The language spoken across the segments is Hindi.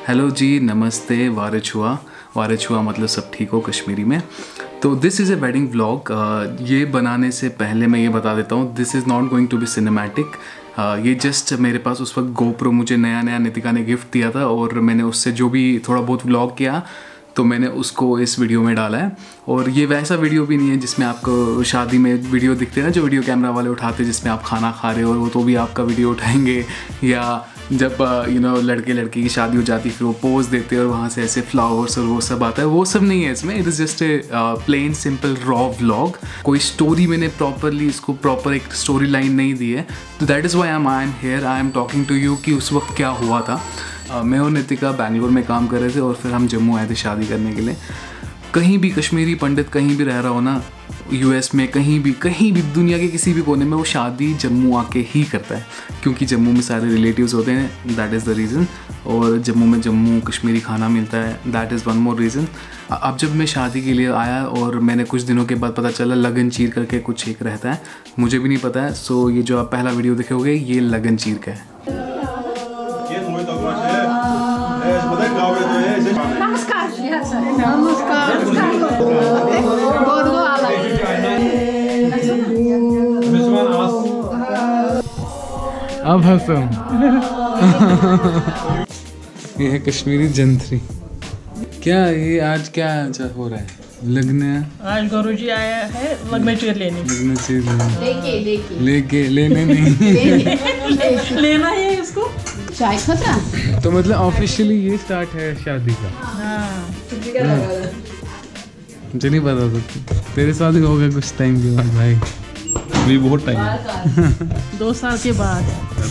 हेलो जी, नमस्ते, वारेछुआ मतलब सब ठीक हो कश्मीरी में। तो this is a wedding vlog. ये बनाने से पहले मैं ये बता देता हूँ, this is not going to be cinematic. ये जस्ट मेरे पास उस वक्त गोप्रो मुझे नया नितिका ने गिफ्ट दिया था और मैंने उससे जो भी थोड़ा बहुत व्लॉग किया तो मैंने उसको इस वीडियो में डाला है। और ये वैसा वीडियो भी नहीं है जिसमें आपको शादी में वीडियो दिखते हैं ना, जो वीडियो कैमरा वाले उठाते हैं जिसमें आप खाना खा रहे हो और वो तो भी आपका वीडियो उठाएंगे, या जब लड़के लड़की की शादी हो जाती है फिर वो पोज देते हैं और वहाँ से ऐसे फ्लावर्स और वो सब आता है, वो सब नहीं है इसमें। It is just a plain simple raw vlog. कोई स्टोरी मैंने प्रॉपरली इसको प्रॉपर एक स्टोरी लाइन नहीं दी है, तो that is why I am here, I am talking to you कि उस वक्त क्या हुआ था। मैं और नितिका बैंगलोर में काम कर रहे थे और फिर हम जम्मू आए थे शादी करने के लिए। कहीं भी कश्मीरी पंडित कहीं भी रह रहा हो ना, यूएस में कहीं भी दुनिया के किसी भी कोने में, वो शादी जम्मू आके ही करता है, क्योंकि जम्मू में सारे रिलेटिव्स होते हैं, दैट इज़ द रीज़न। और जम्मू में जम्मू कश्मीरी खाना मिलता है, that is one more reason. अब जब मैं शादी के लिए आया और मैंने कुछ दिनों के बाद पता चला लगन चीर करके कुछ एक रहता है, मुझे भी नहीं पता है। सो ये जो आप पहला वीडियो देखोगे ये लगन चीर का है। अब हंसो। ये है कश्मीरी जंतरी। क्या ये आज क्या हो रहा है? लगने आज गुरुजी आया है लगने चीर लेने। लेने नहीं लेना है इसको। चाय खतरा तो मतलब ऑफिशियली ये स्टार्ट है शादी का। मुझे नहीं पता था, तेरे साथ ही होगा कुछ टाइम के बाद भाई, भी बहुत टाइम 2 साल के बाद।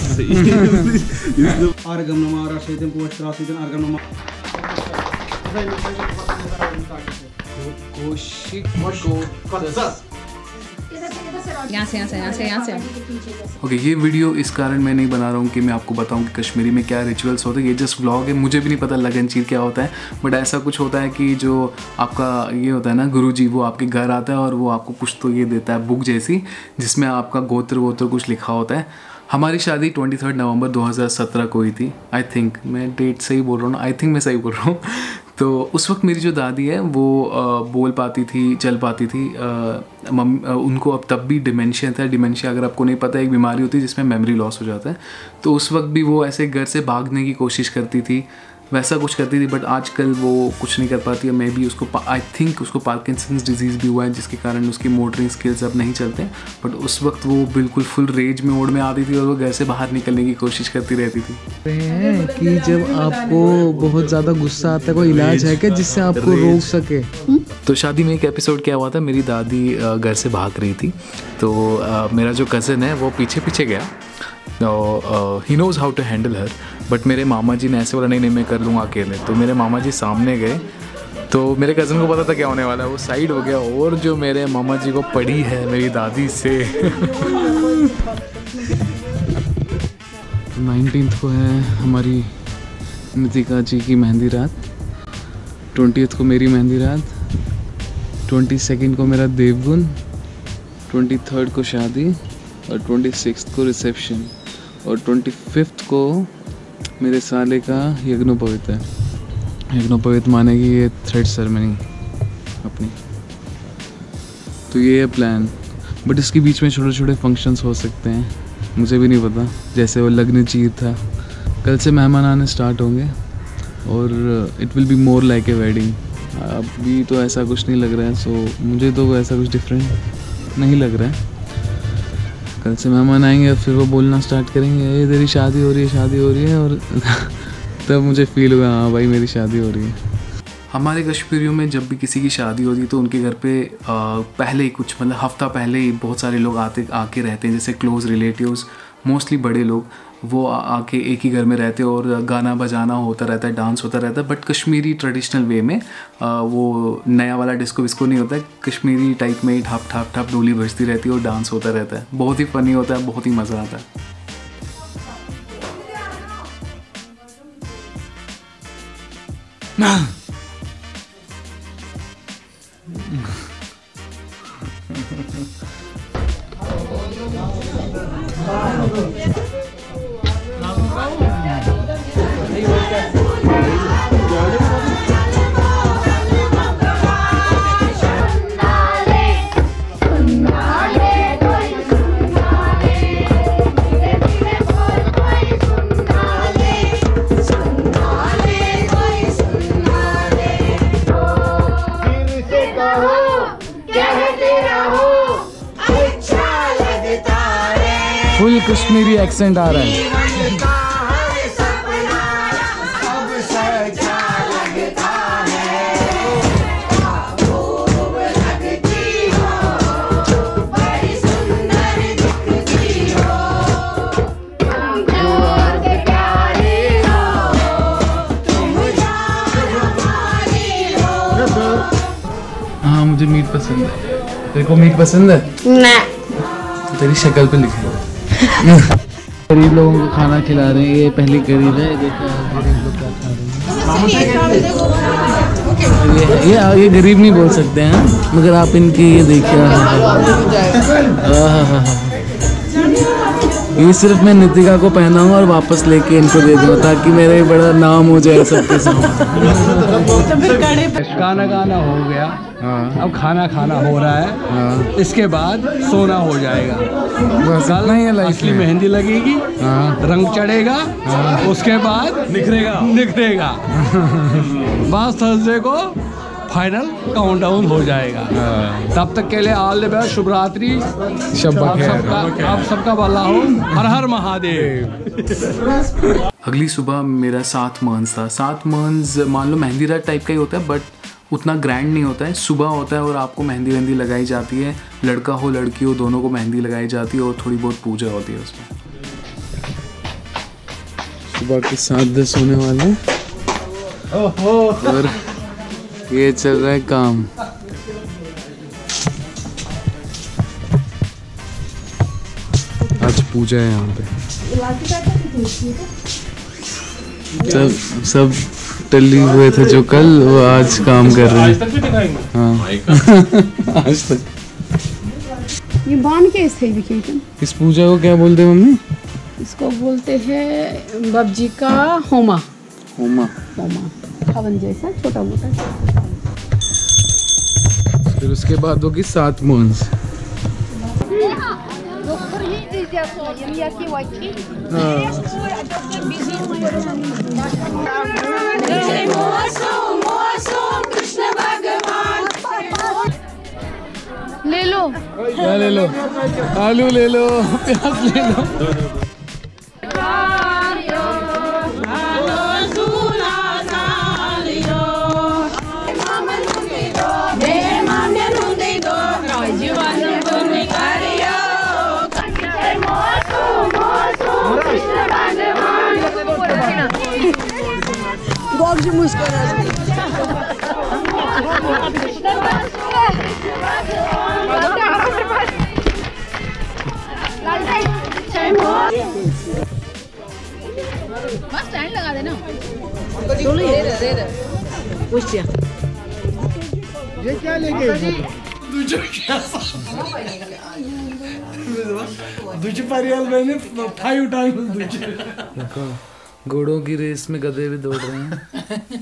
यहाँ से। ओके, ये वीडियो इस कारण मैं नहीं बना रहा हूँ कि मैं आपको बताऊँ कि कश्मीरी में क्या रिचुअल्स होते हैं। ये जस्ट व्लॉग है, मुझे भी नहीं पता लगन चीर क्या होता है, बट ऐसा कुछ होता है कि जो आपका ये होता है ना, गुरुजी वो आपके घर आता है और वो आपको कुछ तो ये देता है, बुक जैसी, जिसमें आपका गोत्र कुछ लिखा होता है। हमारी शादी 23 नवंबर 2017 को हुई थी। आई थिंक मैं डेट सही बोल रहा हूँ ना, आई थिंक मैं सही बोल रहा हूँ। तो उस वक्त मेरी जो दादी है वो बोल पाती थी, चल पाती थी। उनको अब तब भी डिमेंशिया था। डिमेंशिया अगर आपको नहीं पता, एक बीमारी होती है जिसमें मेमोरी लॉस हो जाता है। तो उस वक्त भी वो ऐसे घर से भागने की कोशिश करती थी, वैसा कुछ करती थी, बट आजकल वो कुछ नहीं कर पाती है। मे बी उसको आई थिंक उसको पार्किंसंस डिजीज़ भी हुआ है, जिसके कारण उसकी मोटरिंग स्किल्स अब नहीं चलते। बट उस वक्त वो बिल्कुल फुल रेज में मोड में आती थी और वो घर से बाहर निकलने की कोशिश करती रहती थी। कि जब आपको बहुत ज़्यादा गुस्सा आता है, कोई इलाज है क्या जिससे आपको रोक सके? तो शादी में एक एपिसोड क्या हुआ था, मेरी दादी घर से भाग रही थी, तो मेरा जो कज़न है वो पीछे गया। He knows how to handle her, but मेरे मामा जी ने ऐसे बोला नहीं मैं कर लूँगा अकेले। तो मेरे मामा जी सामने गए, तो मेरे कज़न को पता था क्या होने वाला है, वो साइड हो गया और जो मेरे मामा जी को पड़ी है मेरी दादी से। 19th को है हमारी नितिका जी की मेहंदी रात, 20th को मेरी मेहंदी रात, 22nd को मेरा देवगुन, 23rd को शादी और 26th को रिसेप्शन और 25th को मेरे साले का यज्ञोपवीत है। यज्ञोपवीत माने कि ये थ्रेड सेरेमनी अपनी। तो ये है प्लान, बट इसके बीच में छोटे छोटे फंक्शंस हो सकते हैं, मुझे भी नहीं पता। जैसे वो लगन चीर था, कल से मेहमान आने स्टार्ट होंगे और it will be more like a wedding. अभी तो ऐसा कुछ नहीं लग रहा है, सो मुझे तो ऐसा कुछ डिफरेंट नहीं लग रहा है। कल से मेहमान आएंगे फिर वो बोलना स्टार्ट करेंगे ये तेरी शादी हो रही है और तब मुझे फील हुआ हाँ भाई मेरी शादी हो रही है। हमारे कश्मीरियों में जब भी किसी की शादी होती है तो उनके घर पे पहले ही कुछ मतलब हफ्ता पहले ही बहुत सारे लोग आके रहते हैं, जैसे क्लोज रिलेटिव्स, मोस्टली बड़े लोग, वो आके एक ही घर में रहते हैं और गाना बजाना होता रहता है, डांस होता रहता है। बट कश्मीरी ट्रेडिशनल वे में वो नया वाला डिस्को विस्को नहीं होता है, कश्मीरी टाइप में ही ठप ठप ठप डोली बजती रहती है और डांस होता रहता है। बहुत ही फ़नी होता है, बहुत ही मज़ा आता है। कश्मीरी एक्सेंट आ रहा है। हाँ मुझे मीट पसंद है। तेरे को मीट पसंद है? ना तेरी शक्ल पे लिखा है। गरीब लोगों को खाना खिला रहे हैं, ये पहली गरीब है। देखो गरीब लोग क्या खा रहे हैं। ये गरीब नहीं बोल सकते हैं, मगर आप इनकी ये देखिए। ये सिर्फ मैं नितिका को पहनाऊँ और वापस लेके इनको दे दूँ ताकि मेरा बड़ा नाम हो जाए सबके सामने। गाना गाना हो गया। हाँ। अब खाना खाना हो रहा है। हाँ। इसके बाद सोना हो जाएगा। बस इतना ही है लाइफ असली में। मेहंदी लगेगी। हाँ। रंग चढ़ेगा। उसके बाद निखरेगा। बस थर्सडे को फाइनल काउंटडाउन हो जाएगा। तब तक के लिए ऑल द बेस्ट, शुभ रात्रि। आप सबका भला हो। हर हर महादेव। अगली सुबह मेरा 7 मंथ्स था। 7 मंथ्स मान लो मेहंदी रात टाइप का ही होता है, बट उतना ग्रैंड नहीं होता है। सुबह होता है और आपको मेहंदी वहंदी लगाई जाती है। लड़का हो लड़की हो दोनों को मेहंदी लगाई जाती है और थोड़ी बहुत पूजा होती है उसमें। सुबह के 7:10 होने वाले और ये चल रहा है काम। आज पूजा है यहाँ पे। सब टल्ली हुए थे जो कल, वो आज काम कर रहे हैं। हाँ आज तक। ये बांध के इस थे। इस पूजा को क्या बोलते हैं मम्मी? इसको बोलते हैं बाबजी का होमा। होमा। होमा हवन जैसा छोटा मोटा। फिर उसके बाद होगी 7 मंथ्स। ले लो क्या ले लो? आलू ले लो, प्याज ले लो। बस स्टैंड लगा देना। ये क्या लेके दूसरी परियाल मैंने 5 टाइम घोड़ों की रेस में गधे भी दौड़ रहे हैं।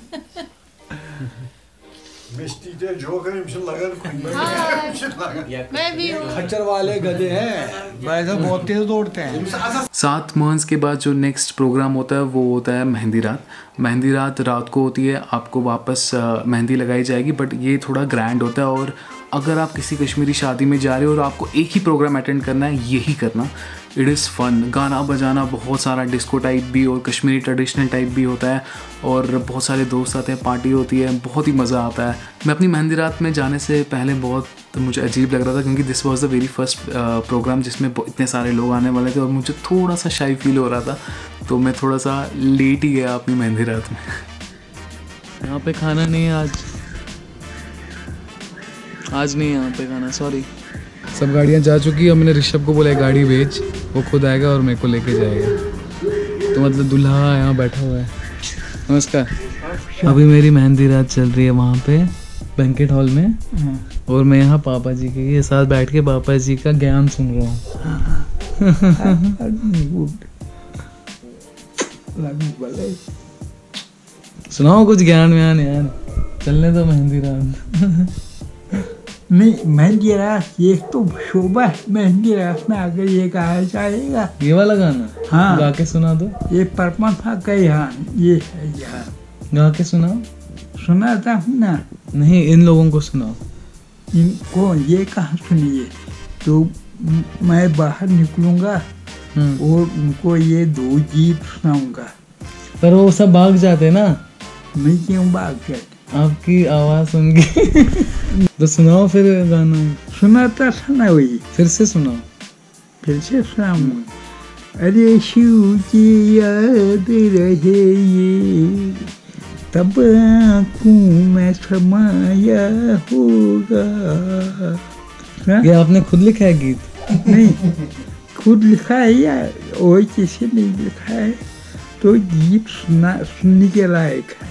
मैं भी खच्चर वाले गधे हैं, वैसे बहुत तेज दौड़ते हैं। 7 मंथ्स के बाद जो नेक्स्ट प्रोग्राम होता है वो होता है मेहंदी रात। मेहंदी रात को होती है, आपको वापस मेहंदी लगाई जाएगी, बट ये थोड़ा ग्रैंड होता है। और अगर आप किसी कश्मीरी शादी में जा रहे हो और आपको एक ही प्रोग्राम अटेंड करना है, यही करना। इट इज़ फन, गाना बजाना, बहुत सारा डिस्को टाइप भी और कश्मीरी ट्रेडिशनल टाइप भी होता है, और बहुत सारे दोस्त आते हैं, पार्टी होती है, बहुत ही मज़ा आता है। मैं अपनी मेहंदी रात में जाने से पहले बहुत मुझे अजीब लग रहा था, क्योंकि this was the very first programme जिसमें इतने सारे लोग आने वाले थे और मुझे थोड़ा सा शाई फील हो रहा था, तो मैं थोड़ा सा लेट ही गया अपनी मेहंदी रात में। यहाँ पे खाना नहीं है आज नहीं है यहाँ पे खाना, सॉरी। सब गाड़ियाँ जा चुकी है। हमने ऋषभ को बोला है गाड़ी भेज, वो खुद आएगा और मेरे को लेके जाएगा। तो मतलब दूल्हा यहाँ बैठा हुआ है। नमस्कार। अभी मेरी मेहंदी रात चल रही है वहाँ पे बैंकेट हॉल में, और मैं यहाँ पापा जी के साथ बैठ के पापा जी का ज्ञान सुन रहा हूँ। सुनाओ कुछ ज्ञान व्यान यार, चलने दो मेहंदी रात। नहीं, मेहंदी रात ये तो शोभा है। मेहंदी रात में अगर ये गाया जाएगा, ये वाला गाना हाँ, गा के सुना दो। ये परमात्मा का यहाँ ये है, यहाँ गा के सुनाओ। सुनाता हूँ ना। नहीं, इन लोगों को सुनाओ। इनको ये कहाँ सुनिए। तो मैं बाहर निकलूँगा और उनको ये 2 गीत सुनाऊंगा। पर वो सब भाग जाते ना, मैं क्यों भाग जाती? आपकी आवाज सुन के। तो सुनाओ फिर गाना, सुनाता सुना वही, फिर से सुनाओ। फिर से सुनाऊंगा। अरे शिव की याद रहे ये, तब आँखों में समाया होगा। ये आपने खुद लिखा है गीत? नहीं, खुद लिखा है या और किसी ने लिखा है, तो गीत सुनने के लायक है।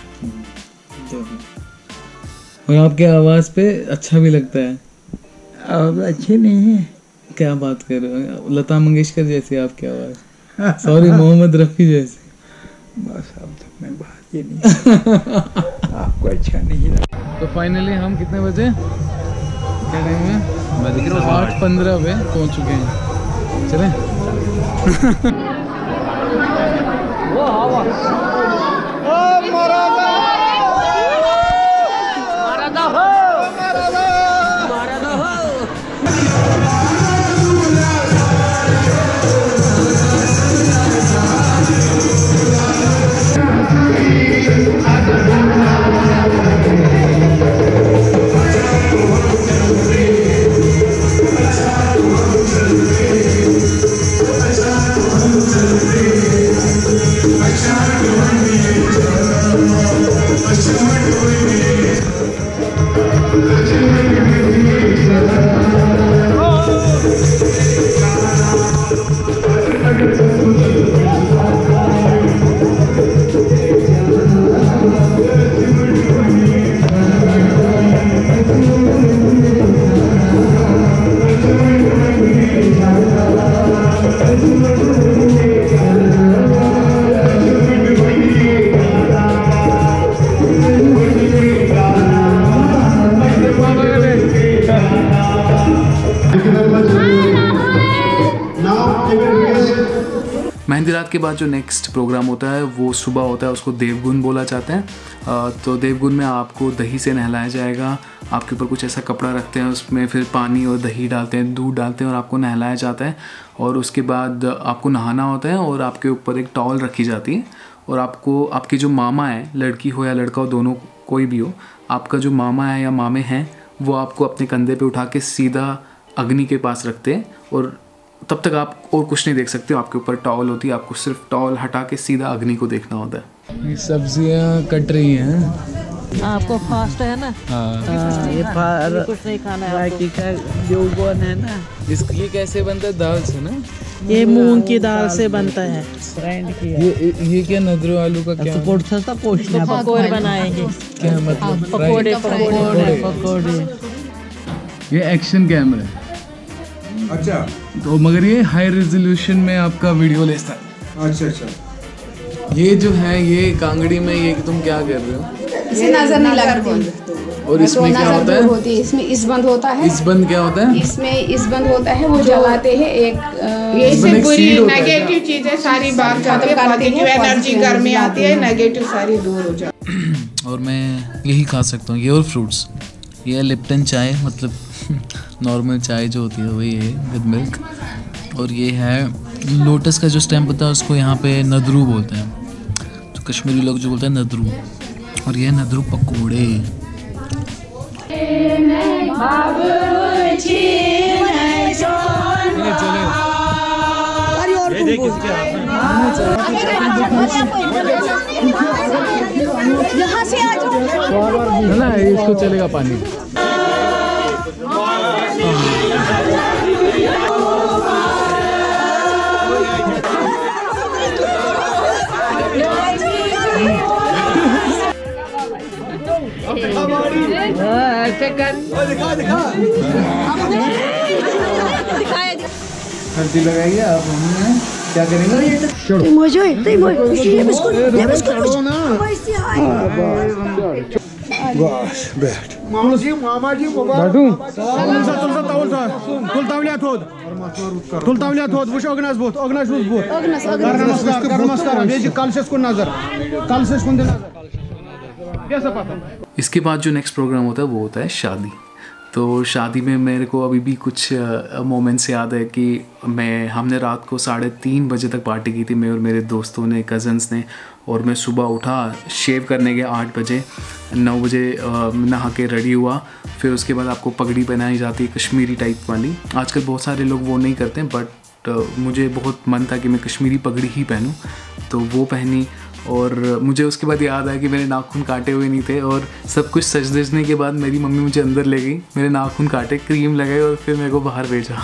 और आपके आवाज पे अच्छा भी लगता है। अब अच्छे नहीं है। क्या बात कर रहे हो, लता मंगेशकर जैसी आपकी आवाज। सॉरी, मोहम्मद रफी जैसी। बस अब तक मैं बात ही नहीं। आपको अच्छा नहीं लगा। तो फाइनली हम कितने बजे, क्या टाइम है? 8:15 पे पहुंच चुके हैं। चलें? मेहंदी रात के बाद जो नेक्स्ट प्रोग्राम होता है वो सुबह होता है, उसको देवगुन बोला जाता है। तो देवगुन में आपको दही से नहलाया जाएगा। आपके ऊपर कुछ ऐसा कपड़ा रखते हैं, उसमें फिर पानी और दही डालते हैं, दूध डालते हैं और आपको नहलाया जाता है। और उसके बाद आपको नहाना होता है और आपके ऊपर एक टॉवल रखी जाती है। और आपको आपके जो मामा है, लड़की हो या लड़का हो, दोनों कोई भी हो, आपका जो मामा है या मामे हैं वो आपको अपने कंधे पे उठा के सीधा अग्नि के पास रखते हैं। और तब तक आप और कुछ नहीं देख सकते हो, आपके ऊपर टॉवल होती है, आपको सिर्फ टॉवल हटा के सीधा अग्नि को देखना होता है। ये सब्जियां कट रही हैं। आपको फास्ट है ना? ये कुछ नहीं खाना है बाकी का जो बन है ना, ये कैसे बनता है? दाल से ना? ये मूंग की दाल से बनता है। ये क्या नदरू आलू का क्या? पकौड़े बनाएंगे। क्या मतलब? पकौड़े पकौड़े पकौड़े। ये एक्शन कैमरा है। अच्छा, तो मगर ये हाई रेजोल्यूशन में आपका वीडियो लेता है। अच्छा। ये जो है ये कांगड़ी में, ये तुम क्या कर रहे हो? इसे नजर नहीं लगती। और इसमें क्या होता है? होती है। इसमें इस बंद होता है। इस बंद क्या होता है? इसमें इस बंद होता है, वो जलाते हैं। एक इसमें ये एक बुरी seed होता है नेगेटिव चीजें सारी बाहर जाती है, पॉजिटिव एनर्जी घर में आती है, नेगेटिव सारी दूर हो जाती है। और मैं यही खा सकता हूँ, ये और फ्रूट्स। ये लिप्टन चाय, मतलब नॉर्मल चाय जो होती है वही है विद मिल्क। और ये है लोटस का जो स्टेम होता है, उसको यहाँ पे नदरू बोलते हैं, तो कश्मीरी लोग जो बोलते हैं नदरू। और ये नदरू पकौड़े। ना इसको चलेगा पानी। हल्दी लगाइए आप। हमने क्या करेंगे? इसके बाद जो नेक्स्ट प्रोग्राम होता है वो होता है शादी। तो शादी में मेरे को अभी भी कुछ मोमेंट्स याद है कि हमने रात को 3:30 बजे तक पार्टी की थी, मैं और मेरे दोस्तों ने, कज़न्स ने। और मैं सुबह उठा, शेव करने गया 8 बजे, 9 बजे नहा के रेडी हुआ। फिर उसके बाद आपको पगड़ी पहनाई जाती है कश्मीरी टाइप वाली। आजकल बहुत सारे लोग वो नहीं करते, बट मुझे बहुत मन था कि मैं कश्मीरी पगड़ी ही पहनूं, तो वो पहनी। और मुझे उसके बाद याद आया कि मेरे नाखून काटे हुए नहीं थे, और सब कुछ सज धजने के बाद मेरी मम्मी मुझे अंदर ले गई, मेरे नाखून काटे, क्रीम लगाई और फिर मेरे को बाहर भेजा।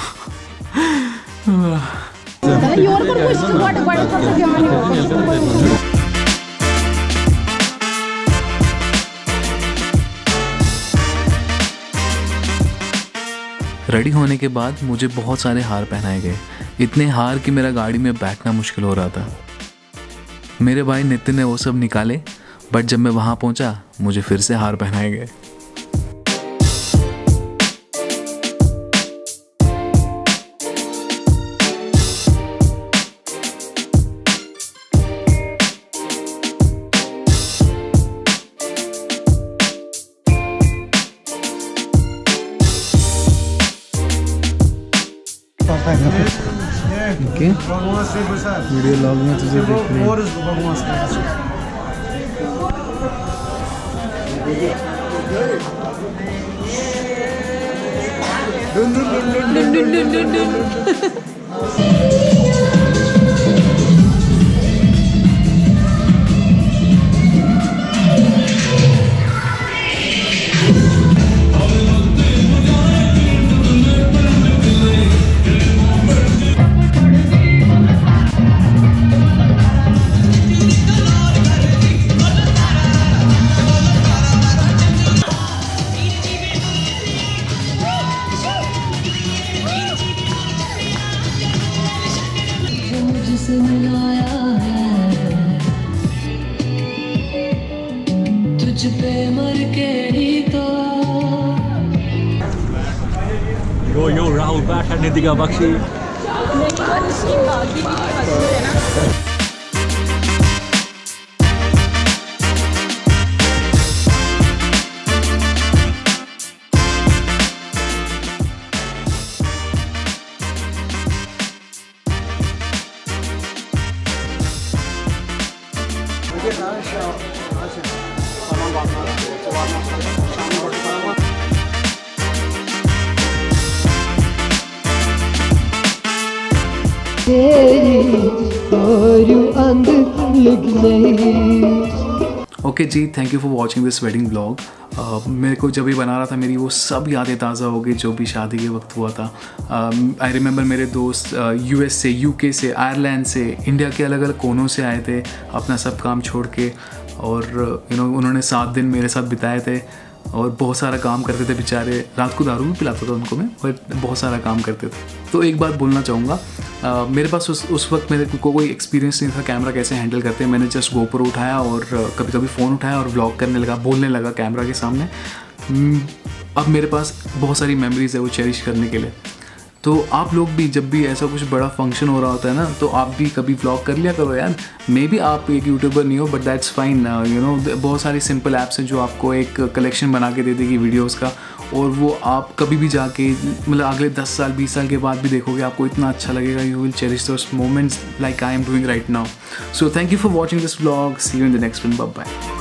रेडी होने के बाद मुझे बहुत सारे हार पहनाए गए, इतने हार कि मेरा गाड़ी में बैठना मुश्किल हो रहा था। मेरे भाई नितिन ने वो सब निकाले, बट जब मैं वहाँ पहुँचा मुझे फिर से हार पहनाए गए। ओके, वीडियो लॉग में तुझे देख रहे Yo, Rahul back at Nitika Bakshi. Okay ji, thank you for watching this wedding blog. मेरे को जब भी बना रहा था मेरी वो सब यादें ताज़ा हो गई जो भी शादी के वक्त हुआ था। आई रिमेंबर मेरे दोस्त US से, UK से, आयरलैंड से, इंडिया के अलग अलग कोनों से आए थे अपना सब काम छोड़ के, और उन्होंने 7 दिन मेरे साथ बिताए थे और बहुत सारा काम करते थे बेचारे। रात को दारू भी पिलाता था उनको मैं, और बहुत सारा काम करते थे। तो एक बात बोलना चाहूँगा, मेरे पास उस वक्त मेरे को कोई एक्सपीरियंस नहीं था कैमरा कैसे हैंडल करते हैं। मैंने जस्ट GoPro उठाया और कभी कभी फ़ोन उठाया और व्लॉग करने लगा, बोलने लगा कैमरा के सामने। अब मेरे पास बहुत सारी मेमोरीज़ है वो चेरिश करने के लिए। तो आप लोग भी जब भी ऐसा कुछ बड़ा फंक्शन हो रहा होता है ना, तो आप भी कभी व्लॉग कर लिया करो यार। मे बी आप एक यूट्यूबर नहीं हो, बट दैट्स फाइन। बहुत सारी सिंपल ऐप्स हैं जो आपको एक कलेक्शन बना के दे देगी वीडियोज़ का, और वो आप कभी भी जाके मतलब अगले 10 साल 20 साल के बाद भी देखोगे, आपको इतना अच्छा लगेगा। You will cherish those moments like I am doing right now. So thank you for watching this vlog. See you in the next one. Bye bye.